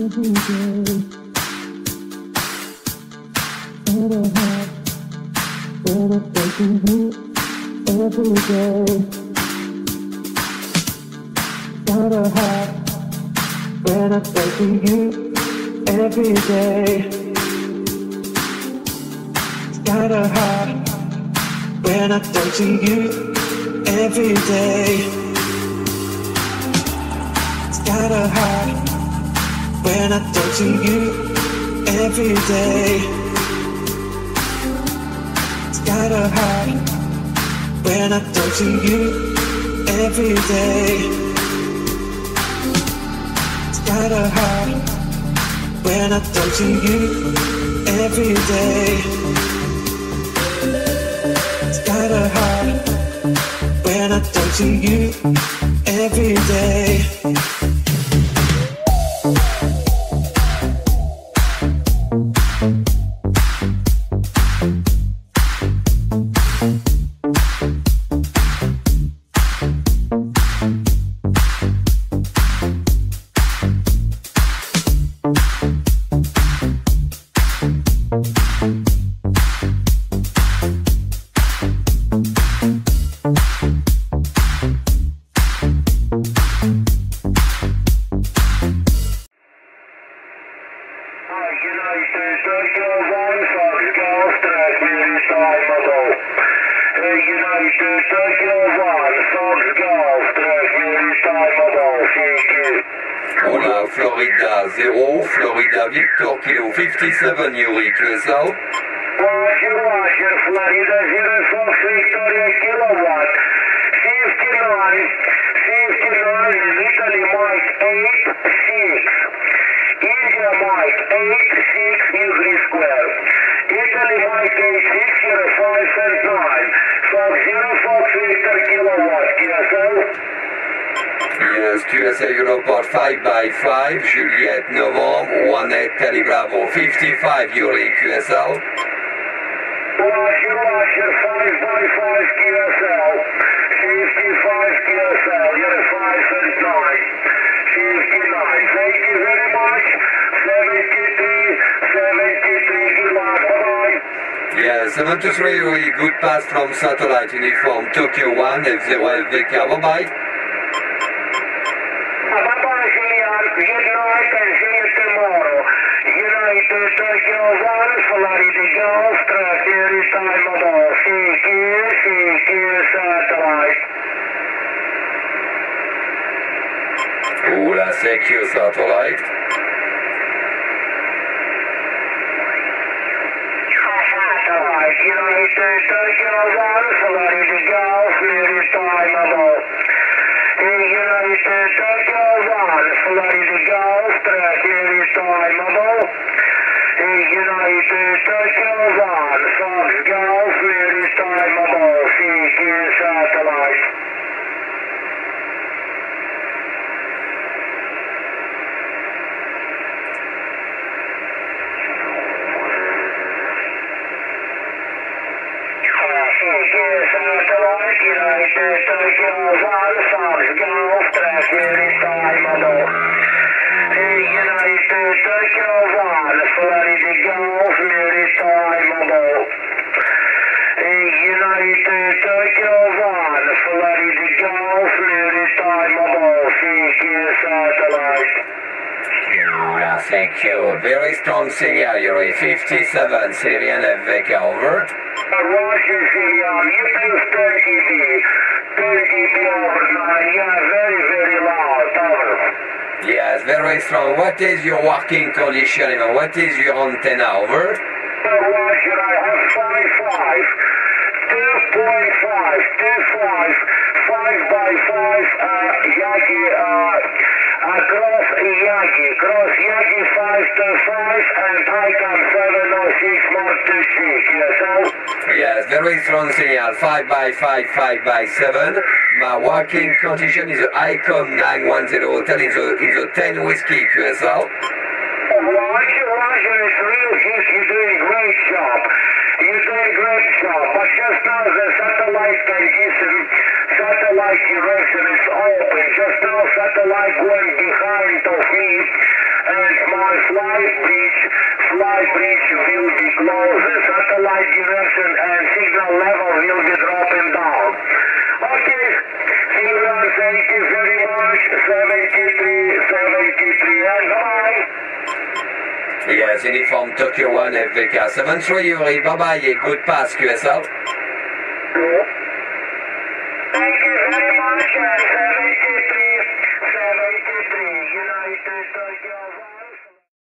Hola, Florida 0, Florida Victor Kilo 57, Yuri, QSL. Roger, Florida 0, Fox Victoria Kilowatt, 59, in Italy Mike 8-6, India Mike 8-6, Yuri Square, Italy Mike 8-6, 05 and 9, Fox 0, Fox Victor Kilowatt, QSL. Yes, QSL Europort 5x5, Juliet Novembre, 1-8 Tele Bravo 55, Yuri, QSL. Roger, 5x5 QSL, 55 QSL, 5 and 9, 59, thank you very much, 73, good luck, bye-bye. Yes, 73, Yuri, good pass from satellite uniform, Tokyo 1, F0FVK, bye-bye. Bye-bye, Julian, good night and see you tomorrow. United Tokyo 1, Florida Golf, Traffic time about CQ satellite. Oula, CQ satellite. Satellite, United Tokyo 1, Florida Golf, time about. United Tokyo 1, Florida Golf, Traffic time about. United Tokyo 1, Fox Golf, time about, CQ satellite. Satellite, United Tokyo 1, Fox Golf, Traffic time about. United Tokyo 1, Florida Golf, time about. United Tokyo 1, Florida Golf, time about, CQ satellite. Oula, CQ, very strong signal, Yuri, 57, Syrian FVK, over. Roger, you think 30 over 9, yeah, very loud, over. Yes, very strong. What is your working condition? What is your antenna, over? Roger, I have 5.5, 2.5, 5x5, cross Yagi 525, and ICAM 706 Mark 26, yes, sir? Yes, very strong signal, 5x5, 5x7. My working condition is ICOM 910 hotel in the 10 whiskey QSL. Roger, it's real good, you're doing a great job. But just now the satellite condition, satellite direction is open. Just now satellite went behind of me, and my Flight bridge will be closed, the satellite direction and signal level will be dropping down. Okay, signal, thank you very much, 73, and bye. Yes, uniform Tokyo 1 FVK 73 Yuri, bye bye, et good pass QSL. Thank you very much, 73, United Tokyo